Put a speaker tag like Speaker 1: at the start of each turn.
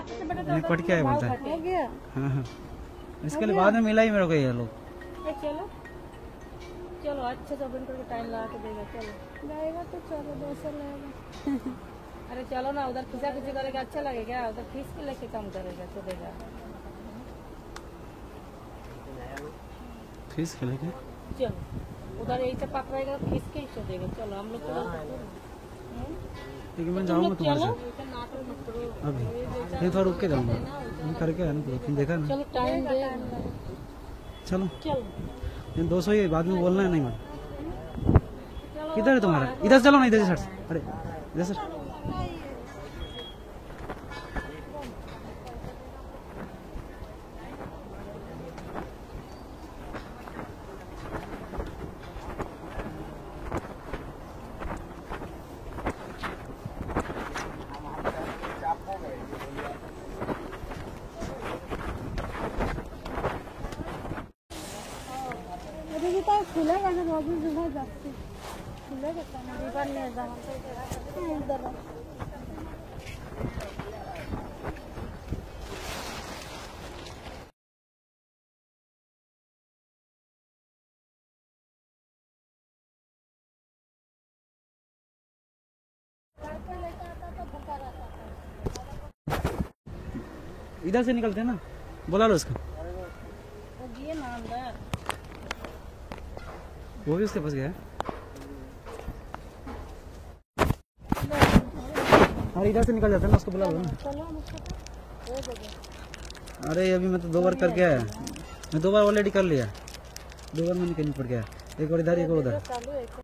Speaker 1: पट क्या है बोलता है।
Speaker 2: हो गया।
Speaker 1: हाँ, इसके लिए बाद में मिला ही मेरे को ये लोग।
Speaker 2: चलो चलो अच्छे से ओपन करके टाइम लगा के देगा। चलो जाएगा तो चलो 200 लेगा। अरे चलो ना, उधर खींचा खींची करेगा अच्छा लगेगा, उधर खींच के लेके काम करेगा तो देगा।
Speaker 1: फीस के लेके
Speaker 2: चलो उधर यही से पकड़ेगा, खींच के ही देगा। चलो हम लोग
Speaker 1: लेकिन मैं जाऊँगा तुम्हारे साथ अभी। ये थोड़ा रुक के जाऊँगा, मैं करके है ना, तुम देखा ना।
Speaker 2: चलो टाइम दे।
Speaker 1: चलो
Speaker 2: चलो
Speaker 1: 200 ही बाद में बोलना है नहीं मैडम। किधर है तुम्हारा? इधर से चलो ना, इधर से सर। अरे इधर सर।
Speaker 2: खुलेगा ना रोज सुबह जाते खुलेगा तो नहीं जाना
Speaker 1: इधर से निकलते हैं ना, बुला लो उसको। वो भी उसके पास गया है। अरे इधर से निकल जाता है ना, उसको बुला लो ना। अरे अभी मैं तो 2 बार करके आया, मैं 2 बार ऑलरेडी कर लिया। 2 बार मैंने कहीं पड़ गया, एक बार इधर एक बार उधर।